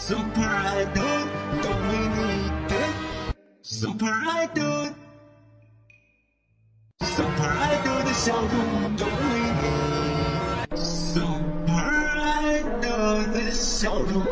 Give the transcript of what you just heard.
Super Idol 都为你的 Super Idol Super Idol 的笑容都为你 Super Idol 的笑容。